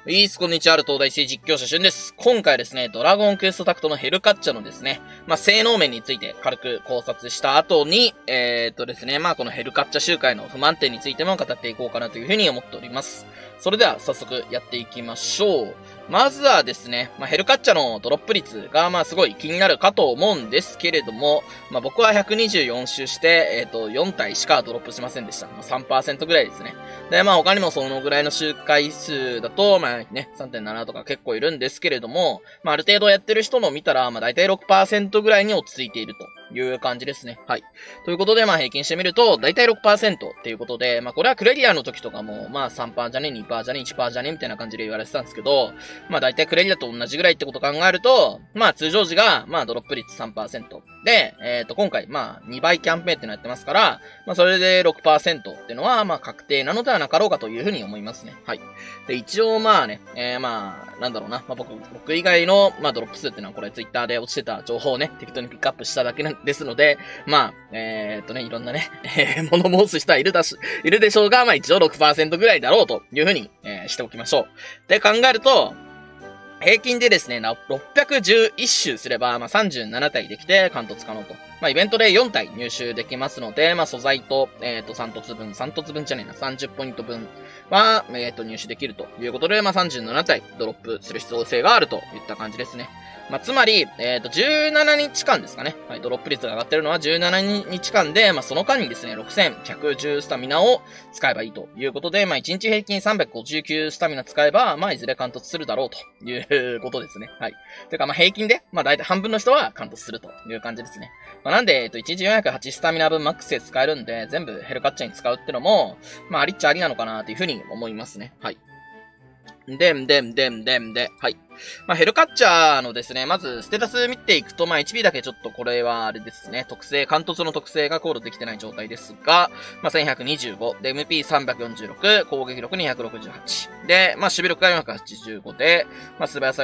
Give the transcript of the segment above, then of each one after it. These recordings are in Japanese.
こんにちは、ある東大生実況者しゅんです。今回はですね、ドラゴンクエストタクトのヘルカッチャのですね、性能面について軽く考察した後に、ですね、このヘルカッチャ集会の不満点についても語っていこうかなというふうに思っております。それでは早速やっていきましょう。まずはですね、ヘルカッチャのドロップ率がすごい気になるかと思うんですけれども、僕は124周して、4体しかドロップしませんでした。3% ぐらいですね。で、他にもそのぐらいの周回数だと、3.7 とか結構いるんですけれども、ある程度やってる人の見たら、だいたい 6% ぐらいに落ち着いているという感じですね。はい。ということで、平均してみると、だいたい 6% っていうことで、これはクレリアの時とかも、3% じゃね、2% じゃね、1% じゃね、みたいな感じで言われてたんですけど、だいたいクレリアと同じぐらいってことを考えると、通常時が、ドロップ率 3% で、今回、2倍キャンペーンってのやってますから、それで 6% っていうのは、確定なのではなかろうかというふうに思いますね。はい。で、一応僕以外の、ドロップ数っていうのはこれツイッターで落ちてた情報をね、適当にピックアップしただけですので、いろんなね、物申す人はいるでしょうが、一応 6% ぐらいだろうというふうに、しておきましょう。で、考えると、平均でですね、611周すれば、37体できて、貫突可能と。イベントで4体入手できますので、素材と、3突分じゃねえな、30ポイント分は、入手できるということで、37体ドロップする必要性があるといった感じですね。つまり、17日間ですかね。はい、ドロップ率が上がってるのは17日間で、その間にですね、6110スタミナを使えばいいということで、1日平均359スタミナ使えば、いずれ貫突するだろうということですね。はい。というか、平均で、だいたい半分の人は貫突するという感じですね。なんで、1日408スタミナ分マックスで使えるんで、全部ヘルカッチャに使うってのも、ありっちゃありなのかなというふうに思いますね。はい。はい。ヘルカッチャーのですね、まず、ステータス見ていくと、HP だけちょっとこれはあれですね、貫突の特性が考慮できてない状態ですが、1125、で、MP346、攻撃力268、で、守備力が485で、素早さ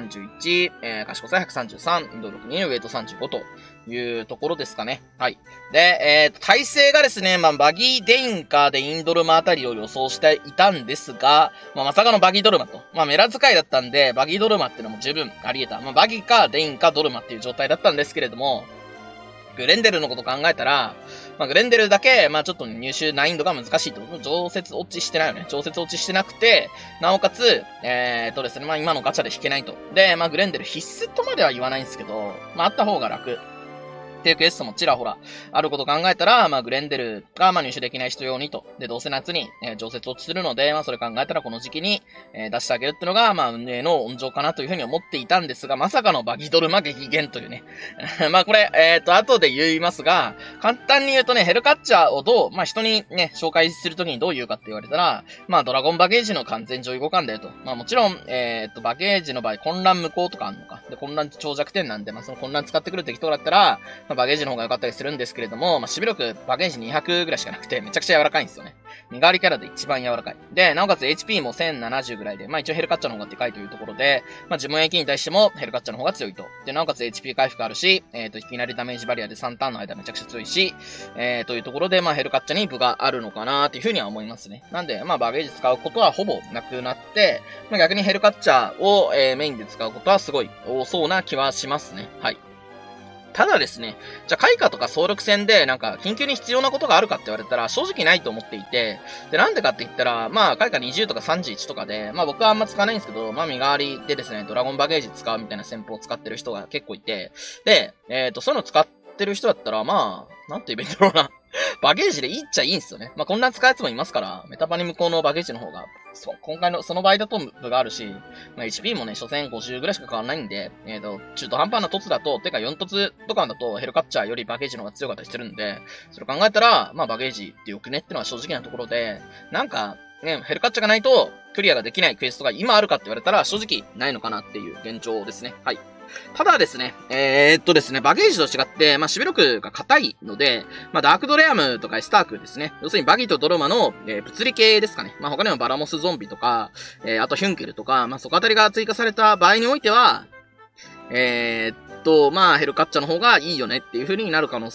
431、賢さ133、運動力2、ウェイト35というところですかね。はい。で、耐性がですね、バギーデインかデインドルマあたりを予想していたんですが、まさかのバギードルマと。メラ使いだったんで、バギードルマってのも十分あり得た。バギーかデインかドルマっていう状態だったんですけれども、グレンデルのこと考えたら、グレンデルだけ、ちょっと入手難易度が難しいってこと。常設落ちしてないよね。常設落ちしてなくて、なおかつ、ですね、今のガチャで引けないと。で、グレンデル必須とまでは言わないんですけど、あった方が楽。っていうクエストもちらほらあることを考えたら、グレンデルが入手できない人用にと。で、どうせ夏に、常設落ちするので、それ考えたらこの時期に、出してあげるってのが、運営の温情かなというふうに思っていたんですが、まさかのバギドルマ激減というね。これ、後で言いますが、簡単に言うとね、ヘルカッチャーをどう、人にね、紹介するときにどう言うかって言われたら、ドラゴンバゲージの完全上位互換だよと。もちろん、バゲージの場合、混乱無効とかあるのか。で、混乱長弱点なんで、その混乱使ってくるって人だったら、バゲージの方が良かったりするんですけれども、守備力、バゲージ200ぐらいしかなくて、めちゃくちゃ柔らかいんですよね。身代わりキャラで一番柔らかい。で、なおかつ HP も1070ぐらいで、一応ヘルカッチャの方がでかいというところで、自分 AK に対してもヘルカッチャの方が強いと。で、なおかつ HP 回復あるし、いきなりダメージバリアで3ターンの間めちゃくちゃ強いし、というところで、ヘルカッチャに部があるのかなというふうには思いますね。なんで、バゲージ使うことはほぼなくなって、逆にヘルカッチャーを、メインで使うことはすごい多そうな気はしますね。はい。ただですね、じゃあ開花とか総力戦で緊急に必要なことがあるかって言われたら正直ないと思っていて、で、なんでかって言ったら、開花20とか31とかで、僕はあんま使わないんですけど、身代わりでですね、ドラゴンバゲージ使うみたいな戦法を使ってる人が結構いて、で、そういうの使ってる人だったら、なんて言えばいいんだろうな。バゲージでいいっちゃいいんすよね。こんな使うやつもいますから、メタバに向こうのバゲージの方が、今回の、その場合だと部があるし、HP もね、所詮50ぐらいしか変わらないんで、中途半端な凸だと、てか4凸とかだとヘルカッチャーよりバゲージの方が強かったりするんで、それ考えたら、バゲージってよくねってのは正直なところで、ヘルカッチャーがないと、クリアができないクエストが今あるかって言われたら、正直ないのかなっていう現状ですね。はい。ただですね、ですね、バゲージと違って、守備力が硬いので、ダークドレアムとかエスタークですね。要するにバギーとドルマの、物理系ですかね。他にもバラモスゾンビとか、あとヒュンケルとか、そこあたりが追加された場合においては、ヘルカッチャの方がいいよねっていう風になる可能性は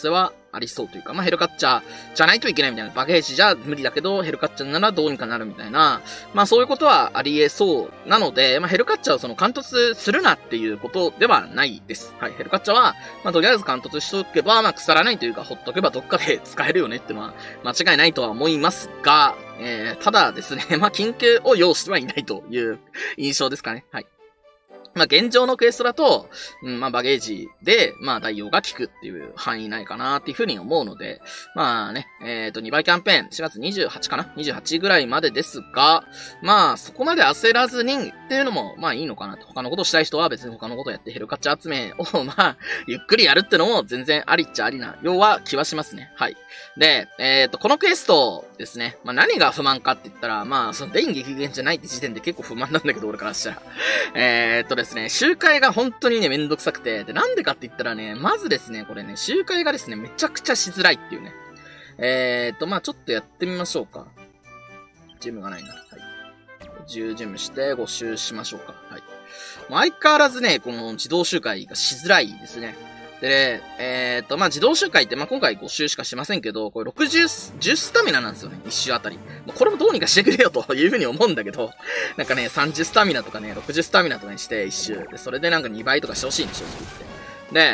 ありそうというか、まあヘルカッチャじゃないといけないみたいな、バゲージじゃ無理だけど、ヘルカッチャならどうにかなるみたいな、まあそういうことはあり得そうなので、まあヘルカッチャをその貫突するなっていうことではないです。はい、ヘルカッチャは、まあとりあえず貫突しとけば、まあ腐らないというか、ほっとけばどっかで使えるよねっていうのは間違いないとは思いますが、ただですね、まあ緊急を要してはいないという印象ですかね。はい。まあ、現状のクエストだと、まあ、バゲージで、まあ、代用が効くっていう範囲内かなっていうふうに思うので、まあね、2倍キャンペーン、4月28かな ?28 ぐらいまでですが、まあ、そこまで焦らずにっていうのも、まあいいのかなと。他のことしたい人は別に他のことやってヘルカッチ集めを、まあ、ゆっくりやるってのも全然ありっちゃありな、ようは気はしますね。はい。で、このクエストですね、まあ何が不満かって言ったら、まあ、その電撃減じゃないって時点で結構不満なんだけど、俺からしたら。ですね、周回が本当にね、めんどくさくて、で、なんでかって言ったらね、まずですね、これね、周回がですね、めちゃくちゃしづらいっていうね。まあちょっとやってみましょうか。ジムがないな。はい。10ジムして5周しましょうか。はい。相変わらずね、この自動周回がしづらいですね。で、まあ、自動周回って、まあ、今回5周しかしませんけど、これ10スタミナなんですよね、1周あたり。これもどうにかしてくれよというふうに思うんだけど、なんかね、30スタミナとかね、60スタミナとかにして1周。で、それでなんか2倍とかしてほしいんで、正直言って。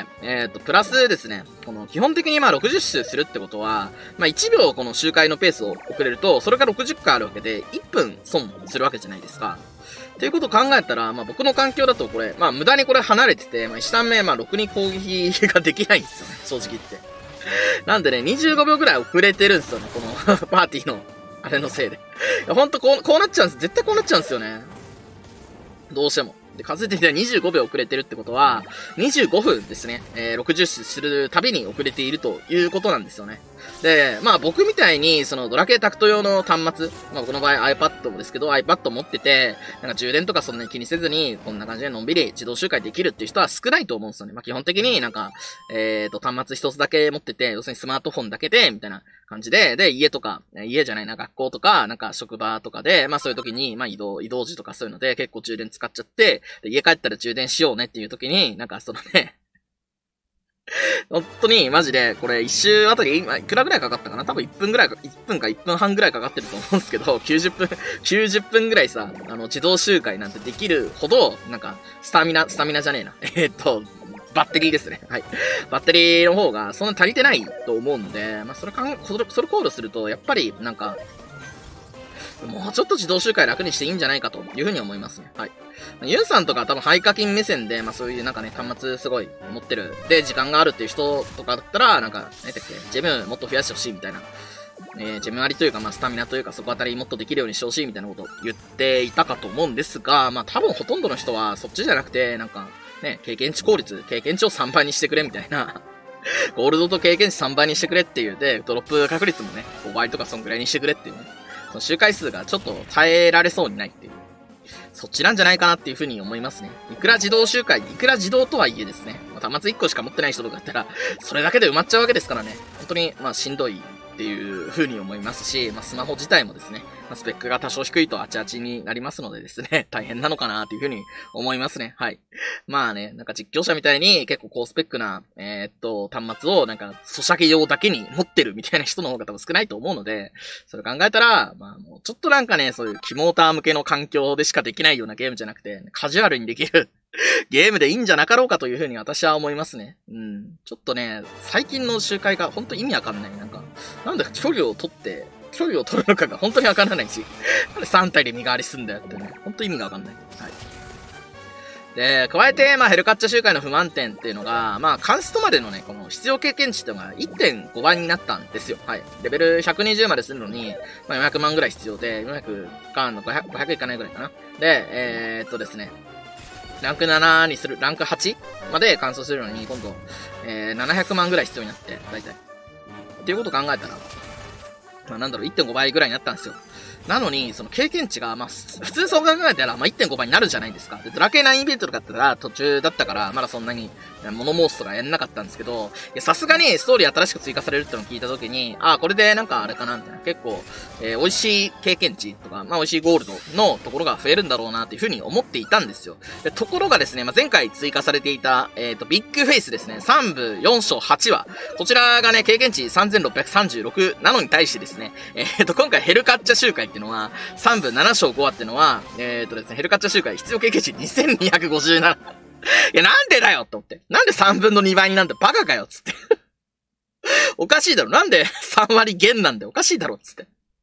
で、プラスですね、この基本的にまあ60周するってことは、まあ1秒この周回のペースを遅れると、それが60回あるわけで、1分損するわけじゃないですか。っていうことを考えたら、まあ僕の環境だとこれ、まあ無駄にこれ離れてて、まあ1ターン目、まあろくに攻撃ができないんですよね、正直言って。なんでね、25秒ぐらい遅れてるんですよね、このパーティーの、あれのせいで。いや、ほんとこうなっちゃうんです。絶対こうなっちゃうんですよね。どうしても。で、数えてみたら25秒遅れてるってことは、25分ですね。60周するたびに遅れているということなんですよね。で、まあ僕みたいに、そのドラケータクト用の端末、まあ僕の場合 iPad もですけど、iPad 持ってて、なんか充電とかそんなに気にせずに、こんな感じでのんびり自動周回できるっていう人は少ないと思うんですよね。まあ基本的になんか、端末一つだけ持ってて、要するにスマートフォンだけで、みたいな感じで、で、家とか、家じゃないな、学校とか、なんか職場とかで、まあそういう時に、まあ移動時とかそういうので結構充電使っちゃって、で家帰ったら充電しようねっていう時に、なんかそのね、本当に、マジで、これ、一周あたり、今、いくらぐらいかかったかな多分1分ぐらいか、1分か1分半ぐらいかかってると思うんですけど、90分ぐらいさ、自動周回なんてできるほど、なんか、スタミナじゃねえな。バッテリーですね。はい。バッテリーの方が、そんな足りてないと思うんで、まあ、それ考慮すると、やっぱり、なんか、もうちょっと自動周回楽にしていいんじゃないかというふうに思いますね。はい。ユンさんとか多分廃課金目線で、まあそういうなんかね、端末すごい持ってる。で、時間があるっていう人とかだったら、なんか、何だっけ、ジェムもっと増やしてほしいみたいな。ジェム割りというか、まあスタミナというか、そこあたりもっとできるようにしてほしいみたいなことを言っていたかと思うんですが、まあ多分ほとんどの人はそっちじゃなくて、なんか、ね、経験値を3倍にしてくれみたいな。ゴールドと経験値3倍にしてくれっていう。で、ドロップ確率もね、5倍とかそんぐらいにしてくれっていうね。その周回数がちょっと耐えられそうにないっていう。そっちなんじゃないかなっていうふうに思いますね。いくら自動周回、いくら自動とはいえですね。まあ、端末1個しか持ってない人とかだったら、それだけで埋まっちゃうわけですからね。本当に、まあしんどいっていうふうに思いますし、まあスマホ自体もですね、まあ、スペックが多少低いとあちあちになりますのでですね、大変なのかなっていうふうに思いますね。はい。まあね、なんか実況者みたいに結構高スペックな、端末をなんか、ソシャゲ用だけに持ってるみたいな人の方が多分少ないと思うので、それ考えたら、まあもうちょっとなんかね、そういうキモーター向けの環境でしかできないようなゲームじゃなくて、カジュアルにできるゲームでいいんじゃなかろうかというふうに私は思いますね。うん。ちょっとね、最近の周回が本当意味わかんない。なんだか距離を取るのかが本当にわからないし、なんで3体で身代わりすんだよってね、本当意味がわかんない。はい。で、加えて、まあ、ヘルカッチャ周回の不満点っていうのが、まあ、カンストまでのね、この必要経験値っていうのが 1.5 倍になったんですよ。はい。レベル120までするのに、まあ、400万ぐらい必要で、400かの500いかないぐらいかな。で、ですね、ランク7にする、ランク8まで完走するのに、今度、700万ぐらい必要になって、だいたい。っていうことを考えたら、まあなんだろう、1.5 倍ぐらいになったんですよ。 なのに、その経験値が、まあ、普通そう考えたら、まあ、1.5 倍になるじゃないですか。で、ドラケイ9イベントとかだったら途中だったから、まだそんなに、モノモースとかやんなかったんですけど、さすがにストーリー新しく追加されるってのを聞いたときに、あ、これでなんかあれかな、みたいな。結構、美味しい経験値とか、まあ、美味しいゴールドのところが増えるんだろうな、っていうふうに思っていたんですよ。で、ところがですね、まあ、前回追加されていた、ビッグフェイスですね、3部4章8話。こちらがね、経験値3636なのに対してですね、今回ヘルカッチャ集会っていうのは、3部7章5話っていうのは、ですね、ヘルカッチャ集会必要経験値2257。いや、なんでだよって思って。なんで3分の2倍になんだバカかよつって。おかしいだろ。なんで3割減なんでおかしいだろつって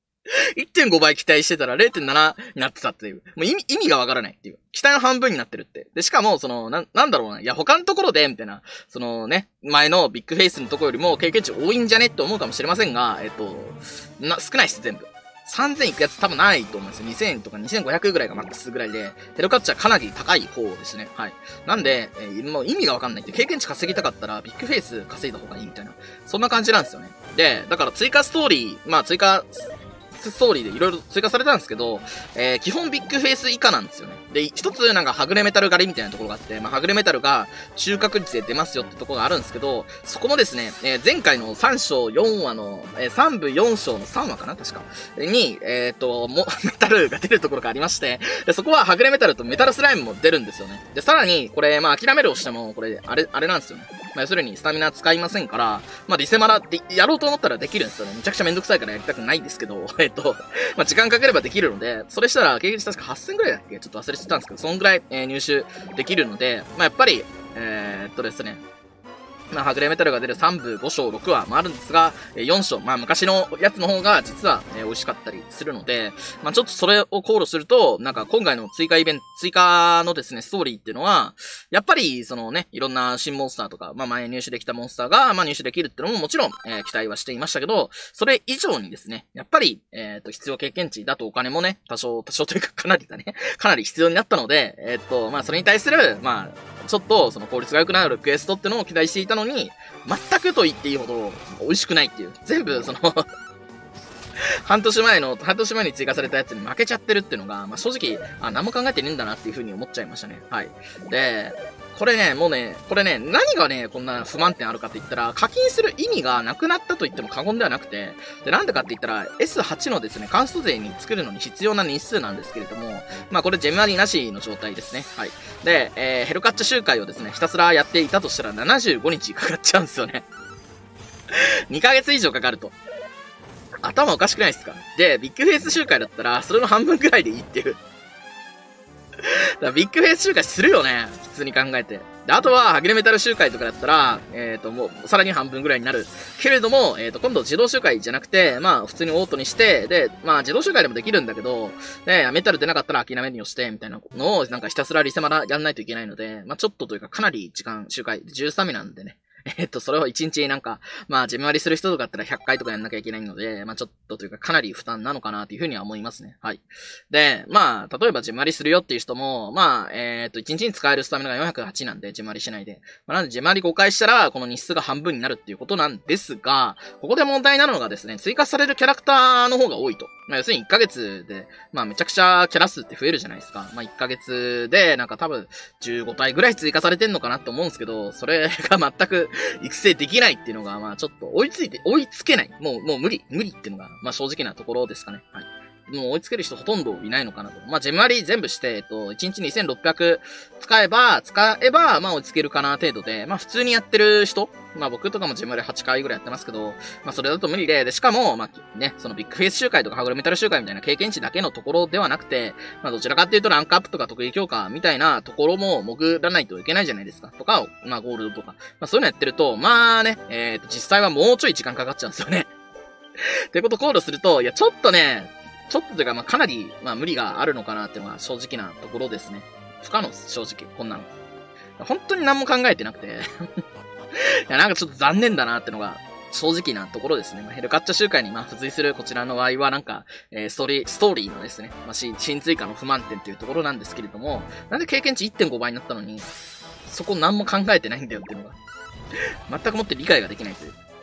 。1.5 倍期待してたら 0.7 になってたっていう。もう意味がわからないっていう。期待の半分になってるって。で、しかも、なんだろうな。いや、他のところで、みたいな。前のビッグフェイスのところよりも経験値多いんじゃねって思うかもしれませんが、少ないっす、全部。3000いくやつ多分ないと思うんですよ。2000とか2500ぐらいがマックスぐらいで、ヘルカッチはかなり高い方ですね。はい。なんで、もう意味がわかんないって、経験値稼ぎたかったらビッグフェイス稼いだ方がいいみたいな。そんな感じなんですよね。で、だから追加ストーリー、追加ストーリーでいろいろ追加されたんですけど、基本ビッグフェイス以下なんですよね。で、一つなんかはぐれメタル狩りみたいなところがあって、はぐれメタルが収穫率で出ますよってところがあるんですけど、そこもですね、前回の3章4話の、3部4章の3話かな確か。に、メタルが出るところがありまして、で、そこははぐれメタルとメタルスライムも出るんですよね。で、さらに、これ、諦めるをしても、これ、あれなんですよね。要するにスタミナ使いませんから、リセマラってやろうと思ったらできるんですよね。めちゃくちゃめんどくさいからやりたくないんですけど、時間かければできるので、それしたら経験値確か8000ぐらいだっけちょっと忘れてたんですけど、そんぐらい、入手できるので、やっぱり、ですね、はぐれメタルが出る3部5章6話もあるんですが、4章、昔のやつの方が実は、美味しかったりするので、ちょっとそれを考慮すると、なんか今回の追加のですね、ストーリーっていうのは、やっぱり、いろんな新モンスターとか、前入手できたモンスターが、入手できるっていうのももちろん、期待はしていましたけど、それ以上にですね、やっぱり、必要経験値だとお金もね、多少というかかなりだね、かなり必要になったので、それに対する、ちょっと、効率が良くなるクエストってのを期待していたのに、全くと言っていいほど美味しくないっていう。全部、半年前に追加されたやつに負けちゃってるっていうのが、正直、何も考えてねえんだなっていう風に思っちゃいましたね。はい。で、これね、何がね、こんな不満点あるかって言ったら、課金する意味がなくなったと言っても過言ではなくて、で、なんでかって言ったら、S8 のですね、カンスト勢に作るのに必要な日数なんですけれども、これジェムアリなしの状態ですね。はい。で、ヘルカッチャ集会をですね、ひたすらやっていたとしたら75日かかっちゃうんですよね。2ヶ月以上かかると。頭おかしくないですか？で、ビッグフェイス集会だったら、それの半分くらいでいいっていう。だからビッグフェイス集会するよね。普通に考えて。で、あとは、はぐれメタル集会とかだったら、もう、さらに半分ぐらいになる。けれども、今度自動集会じゃなくて、普通にオートにして、で、自動集会でもできるんだけど、ね、メタル出なかったら諦めにをして、みたいなのを、なんかひたすらリセマラやんないといけないので、ちょっとというか、かなり時間、集会、13名なんでね。それを1日なんか、自分割りする人とかだったら100回とかやんなきゃいけないので、ちょっとというかかなり負担なのかなというふうには思いますね。はい。で、例えば自分割りするよっていう人も、1日に使えるスタミナが408なんで、自分割りしないで。なんで自分割り5回したら、この日数が半分になるっていうことなんですが、ここで問題なのがですね、追加されるキャラクターの方が多いと。要するに1ヶ月で、めちゃくちゃキャラ数って増えるじゃないですか。1ヶ月で、なんか多分15体ぐらい追加されてんのかなと思うんですけど、それが全く育成できないっていうのが、ちょっと追いつけない。もう無理っていうのが、正直なところですかね。はい。もう追いつける人ほとんどいないのかなと。ジェム割り全部して、1日2600使えば、追いつけるかな程度で、普通にやってる人、僕とかもジェム割り8回ぐらいやってますけど、それだと無理で、しかも、そのビッグフェイス集会とかハグレメタル集会みたいな経験値だけのところではなくて、どちらかっていうとランクアップとか得意強化みたいなところも潜らないといけないじゃないですか。とかを、ゴールドとか。そういうのやってると、実際はもうちょい時間かかっちゃうんですよね。ってことを考慮すると、いや、ちょっとというか、かなり、無理があるのかなっていうのが正直なところですね。不可能です、正直、こんなの。本当に何も考えてなくて。いや、なんかちょっと残念だなってのが、正直なところですね。ヘルカッチャ集会に付随するこちらの場合は、なんか、ストーリーのですね、新追加の不満点というところなんですけれども、なんで経験値 1.5 倍になったのに、そこ何も考えてないんだよっていうのが、全くもって理解ができないという。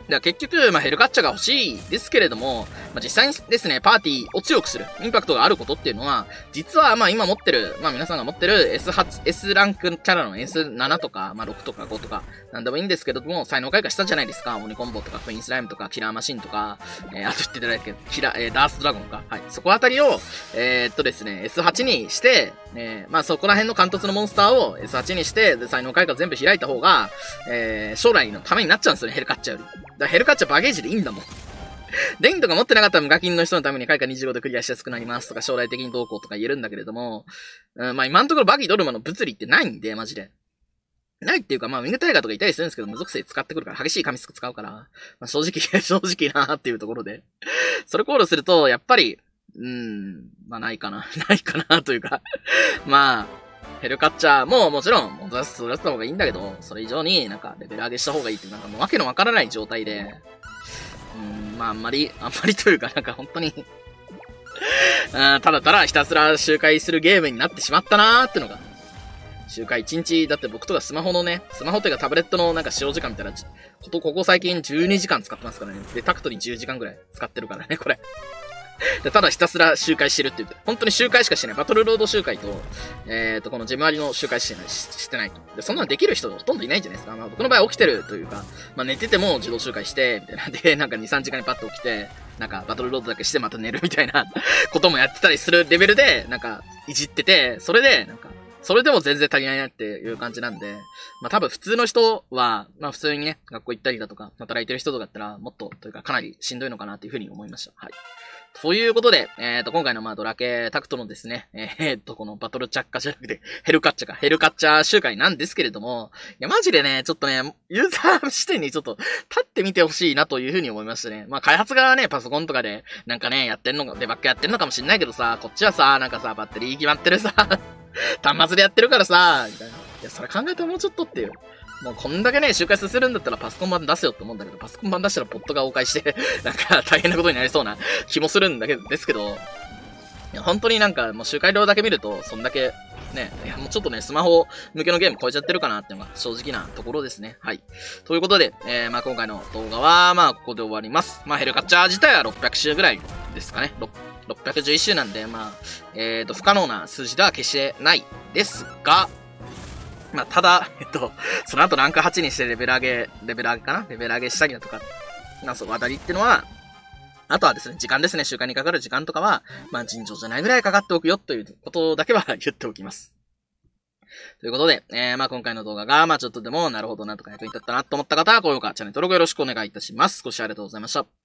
だから結局、ヘルカッチャが欲しいですけれども、実際にですね、パーティーを強くする、インパクトがあることっていうのは、実は今持ってる、皆さんが持ってる S ランクキャラの S7 とか、6とか5とか、なんでもいいんですけれども、才能開花したじゃないですか。オニコンボとか、クイーンスライムとか、キラーマシンとか、あと言ってただけど、ダースドラゴンか。はい。そこあたりを、ですね、S8 にして、そこら辺の貫突のモンスターを S8 にして、で、才能開花全部開いた方が、将来のためになっちゃうんですよね、ヘルカッチャより。だからヘルカッチャバゲージでいいんだもん。電気とか持ってなかったら無課金の人のために開花25でクリアしやすくなりますとか、将来的にどうこうとか言えるんだけれども、今のところバギードルマの物理ってないんで、マジで。ないっていうか、ウィングタイガーとかいたりするんですけど、無属性使ってくるから、激しい神スク使うから、正直なーっていうところで。それ考慮すると、やっぱり、ないかな。ないかなというかヘルカッチャーももちろん、出した方がいいんだけど、それ以上にレベル上げした方がいいっていう、もうわけのわからない状態で、あんまりというか、本当にただただひたすら周回するゲームになってしまったなーってのが、周回1日、だって僕とかスマホというかタブレットの使用時間見たら、ここ最近12時間使ってますからね。で、タクトに10時間ぐらい使ってるからね、これ。で、ただひたすら周回してるって言って、本当に周回しかしてない。バトルロード周回と、このジェム割りの周回してないと。で、そんなのできる人ほとんどいないんじゃないですか。僕の場合起きてるというか、寝てても自動周回して、みたいな。で、2、3時間にパッと起きて、バトルロードだけしてまた寝るみたいなこともやってたりするレベルで、いじってて、それでも全然足りないなっていう感じなんで、多分普通の人は、普通にね、学校行ったりだとか、働いてる人とかだったら、もっと、というかかなりしんどいのかなっていうふうに思いました。はい。ということで、今回のドラケタクトのですね、このバトルチャッカじゃなくて、ヘルカッチャー周回なんですけれども、いや、マジでね、ちょっとね、ユーザー視点にちょっと立ってみてほしいなというふうに思いましたね。開発側はね、パソコンとかで、やってんのか、デバッグやってんのかもしんないけどさ、こっちはさ、バッテリー決まってるさ、端末でやってるからさ、みたいな。いや、それ考えたらもうちょっとっていう。もうこんだけね、周回させるんだったらパソコン版出せよって思うんだけど、パソコン版出したらポットが崩壊して、大変なことになりそうな気もするんだけど、ですけど、いや本当にもう周回量だけ見ると、そんだけ、ね、いやもうちょっとね、スマホ向けのゲーム超えちゃってるかなっていうのが正直なところですね。はい。ということで、今回の動画は、ここで終わります。ヘルカッチャー自体は600周ぐらいですかね。611周なんで、不可能な数字では決してないですが、ただ、その後ランク8にしてレベル上げしたりだとか、そのあたりってのは、あとはですね、時間ですね、週間にかかる時間とかは、尋常じゃないぐらいかかっておくよということだけは言っておきます。ということで、今回の動画が、ちょっとでもなるほどなとか役に立ったなと思った方は、高評価、チャンネル登録よろしくお願いいたします。ご視聴ありがとうございました。